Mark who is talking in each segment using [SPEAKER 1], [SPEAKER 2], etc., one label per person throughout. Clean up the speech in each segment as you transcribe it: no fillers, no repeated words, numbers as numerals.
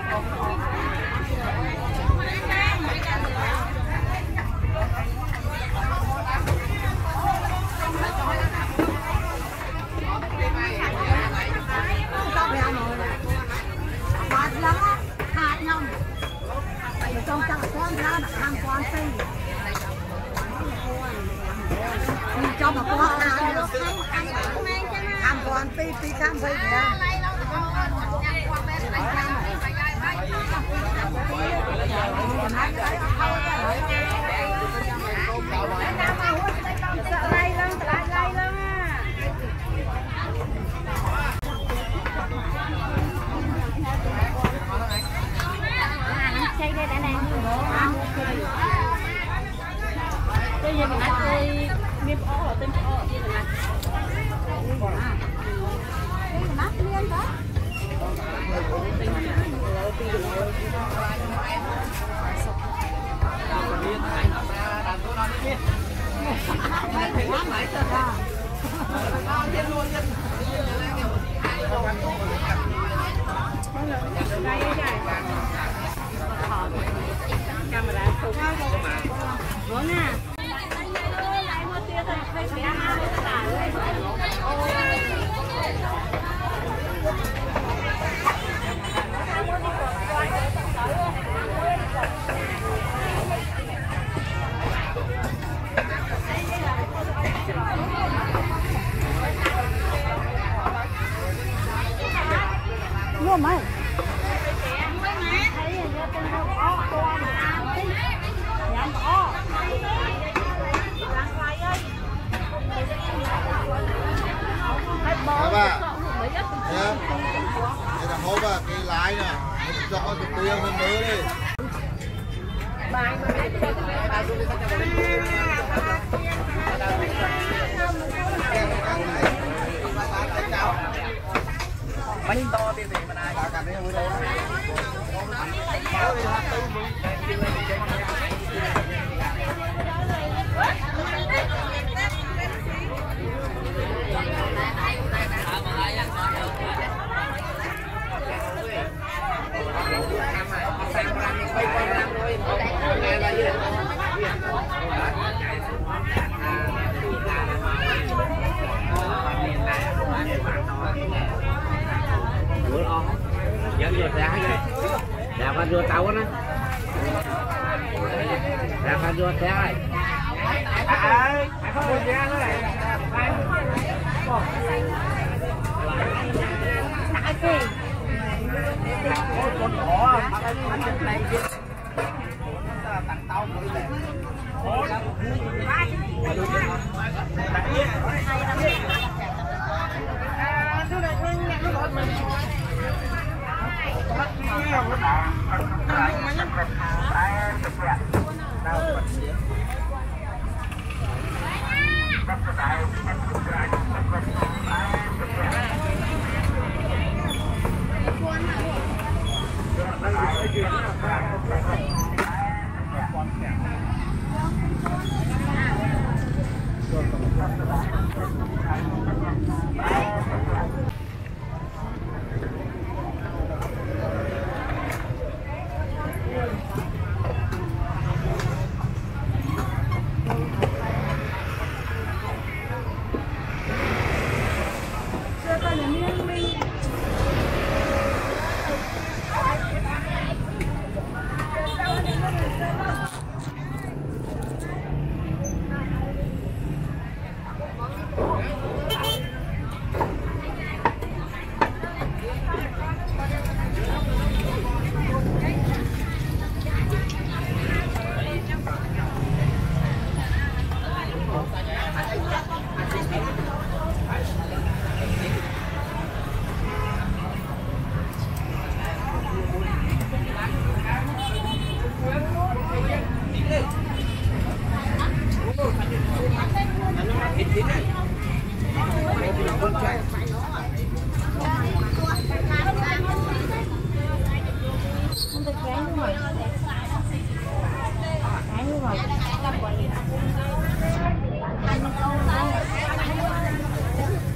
[SPEAKER 1] cho mà con tham quan tí khám phá nha.
[SPEAKER 2] Xây đây đã nè. Tôi nhìn mình tôi miếng ổ ở tên ổ gì này. Mắt liên đó. Camera chụp. Vâng à. Mua mày.
[SPEAKER 3] Các bạn nhé, đây là hộp à, cái lái nè, rõ thực tiêu mình mới đi.
[SPEAKER 4] Bánh to tiền gì mà này cả cái này đâu. Dẫn vô ra cái ra pha vô tàu á, ra pha vô xe này, không có xe nữa này, con thỏ, tặng tàu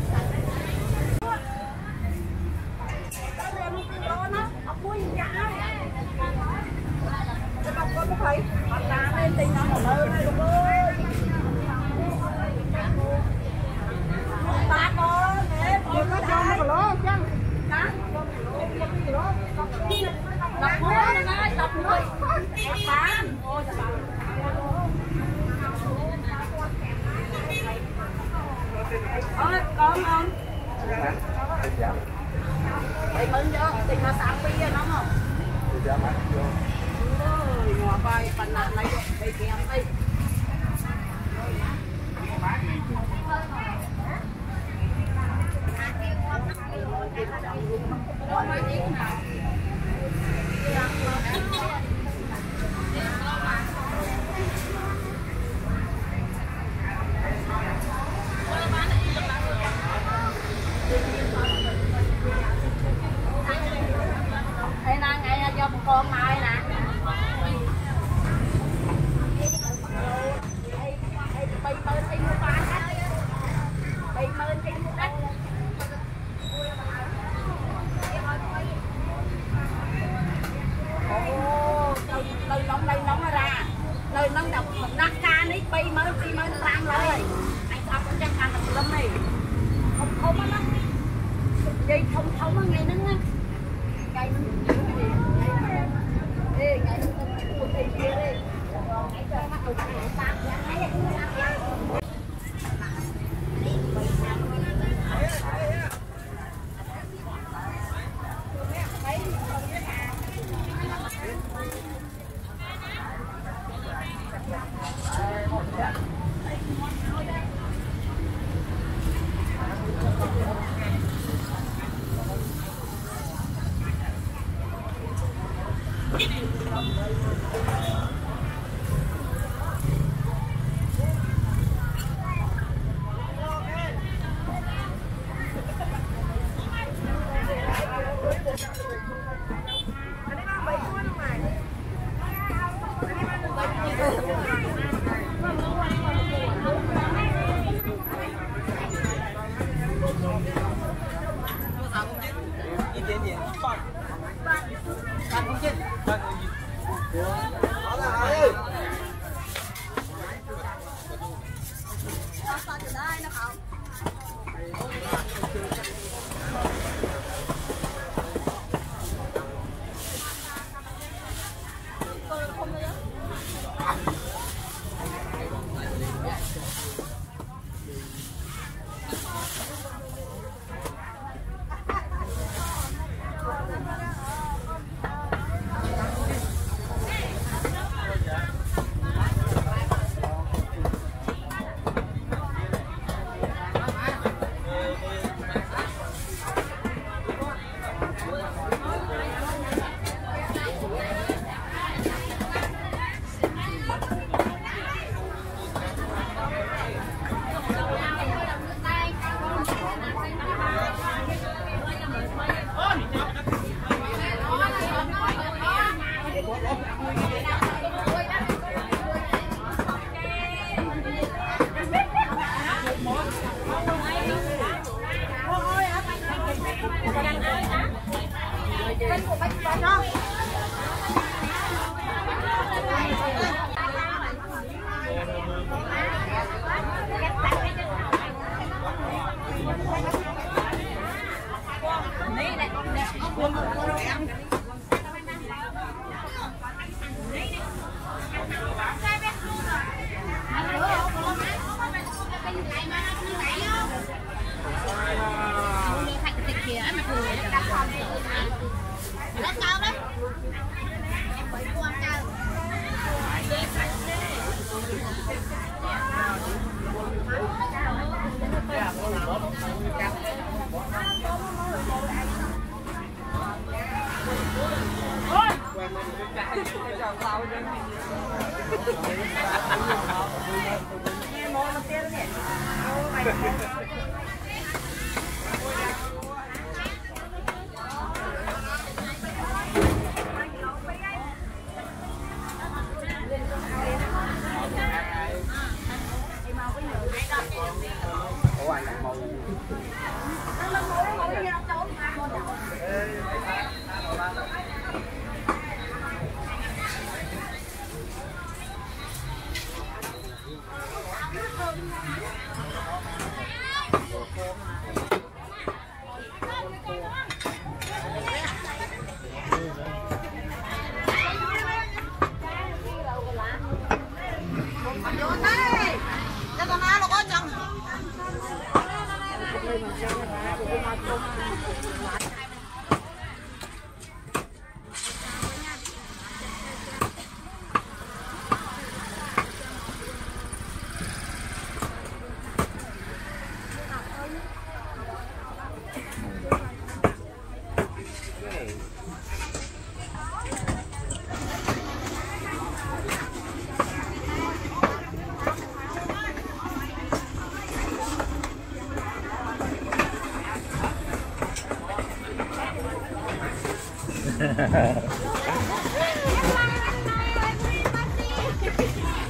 [SPEAKER 2] Hãy subscribe cho kênh Ghiền Mì Gõ để không bỏ lỡ những video hấp dẫn.
[SPEAKER 1] phải mặt ra lên tình nó mở này luôn ơi. Ba con nè, con nó cho nó lố chứ. Cá. Đập muối này, đập muối. Bán. Ôi, con không? Tình mừng chưa? Tình mà sáng bia nó không? Ôi, ngọt bay, phần nạn này đây kèm đây. Đây nè, ngày cho một con mai nè. Bây mơn thì mua bán hết. Bây mơn thì mua đất. Ồ, lời nóng ra. Lời nóng đọc đắt ca ní, bây mơn sang lời. Anh sao cũng chắc ăn được lắm này. Không á lắm. Dây thông á ngày nắng á. Ngày nắng gì? Ê, ngày nắng một tí kia đi. Ngày cho mắt đầu tạm
[SPEAKER 3] Ha ha ha.